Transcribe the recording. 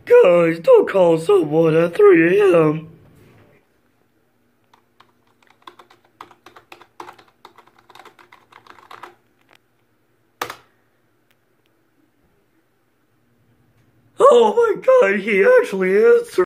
Guys, don't call someone at 3 a.m. Oh my god, he actually answered.